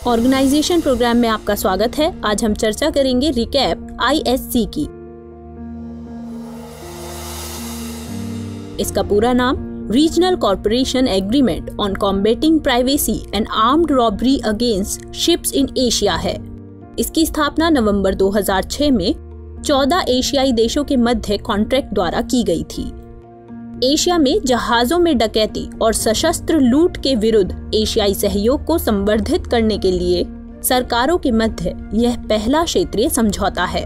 Organisation programme में आपका स्वागत है। आज हम चर्चा करेंगे रिकैप ISC की। इसका पूरा नाम regional corporation agreement on combating privacy and armed robbery against ships in Asia है। इसकी स्थापना नवंबर 2006 में 14 एशियाई देशों के मध्य कॉन्ट्रैक्ट द्वारा की गई थी। एशिया में जहाजों में डकैती और सशस्त्र लूट के विरुद्ध एशियाई सहयोग को संवर्धित करने के लिए सरकारों के मध्य यह पहला क्षेत्रीय समझौता है।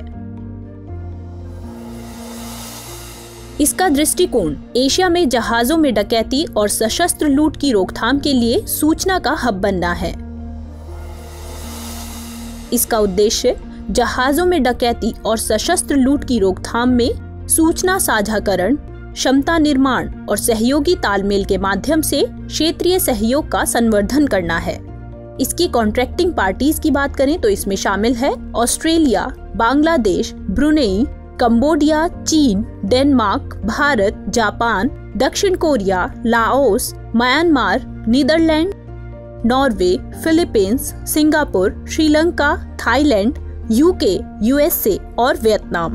इसका दृष्टिकोण एशिया में जहाजों में डकैती और सशस्त्र लूट की रोकथाम के लिए सूचना का हब बनना है। इसका उद्देश्य जहाजों में डकैती और सशस्त्र लूट की रोकथाम में सूचना साझाकरण, क्षमता निर्माण और सहयोगी तालमेल के माध्यम से क्षेत्रीय सहयोग का संवर्धन करना है। इसकी कॉन्ट्रैक्टिंग पार्टीज की बात करें तो इसमें शामिल है ऑस्ट्रेलिया, बांग्लादेश, ब्रुनेई, कंबोडिया, चीन, डेनमार्क, भारत, जापान, दक्षिण Korea, Laos, Myanmar, Netherland, Norway, Philippines, Singapore, Sri Lanka, Thailand, UK, USA और वियतनाम।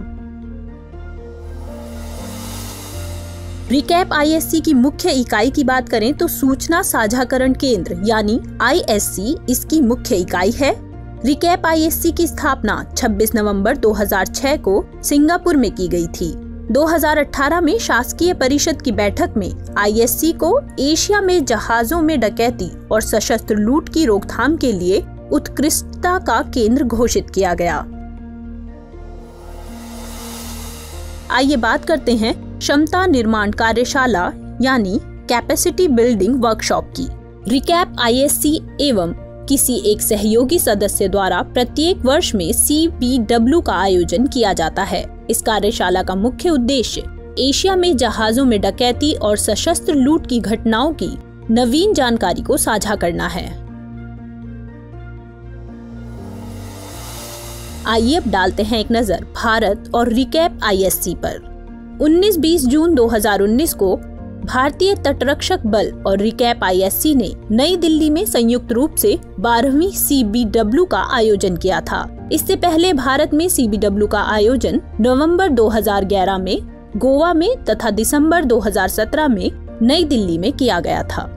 रिकैप ISC की मुख्य इकाई की बात करें तो सूचना साझाकरण केंद्र यानी ISC इसकी मुख्य इकाई है। रिकैप ISC की स्थापना 26 नवंबर 2006 को सिंगापुर में की गई थी। 2018 में शासकीय परिषद की बैठक में ISC को एशिया में जहाजों में डकैती और सशस्त्र लूट की रोकथाम के लिए उत्कृष्टता का केंद्र घोषित किया गया। आइए बात करते हैं क्षमता निर्माण कार्यशाला यानी कैपेसिटी बिल्डिंग वर्कशॉप की। रिकैप ISC एवं किसी एक सहयोगी सदस्य द्वारा प्रत्येक वर्ष में CBW का आयोजन किया जाता है। इस कार्यशाला का मुख्य उद्देश्य एशिया में जहाजों में डकैती और सशस्त्र लूट की घटनाओं की नवीन जानकारी को साझा करना है। आइए अब डालते हैं एक नजर भारत और रिकैप ISC पर। 19-20 जून 2019 को भारतीय तटरक्षक बल और रिकैप ISC ने नई दिल्ली में संयुक्त रूप से 12वीं CBW का आयोजन किया था। इससे पहले भारत में CBW का आयोजन नवंबर 2011 में गोवा में तथा दिसंबर 2017 में नई दिल्ली में किया गया था।